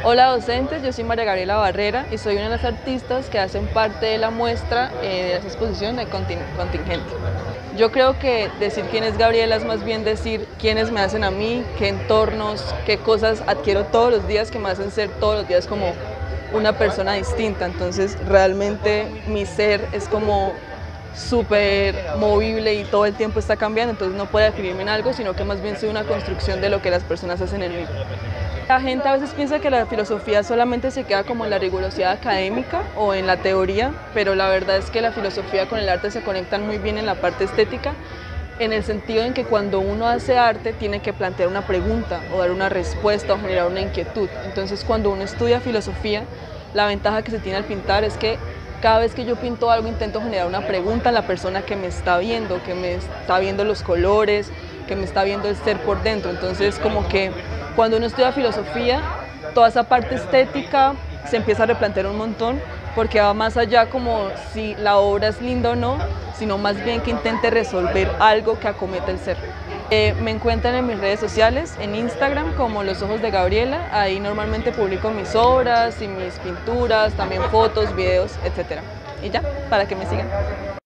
Hola docentes, yo soy María Gabriela Barrera y soy una de las artistas que hacen parte de la muestra de esa exposición de Contingente. Yo creo que decir quién es Gabriela es más bien decir quiénes me hacen a mí, qué entornos, qué cosas adquiero todos los días que me hacen ser todos los días como una persona distinta. Entonces realmente mi ser es como súper movible y todo el tiempo está cambiando, entonces no puedo definirme en algo, sino que más bien soy una construcción de lo que las personas hacen en mí. La gente a veces piensa que la filosofía solamente se queda como en la rigurosidad académica o en la teoría, pero la verdad es que la filosofía con el arte se conectan muy bien en la parte estética, en el sentido en que cuando uno hace arte tiene que plantear una pregunta o dar una respuesta o generar una inquietud. Entonces cuando uno estudia filosofía, la ventaja que se tiene al pintar es que cada vez que yo pinto algo intento generar una pregunta a la persona que me está viendo los colores, que me está viendo el ser por dentro. Entonces como que cuando uno estudia filosofía, toda esa parte estética se empieza a replantear un montón, porque va más allá como si la obra es linda o no, sino más bien que intente resolver algo que acometa el ser. Me encuentran en mis redes sociales, en Instagram como Los Ojos de Gabriela, ahí normalmente publico mis obras y mis pinturas, también fotos, videos, etc. Y ya, para que me sigan.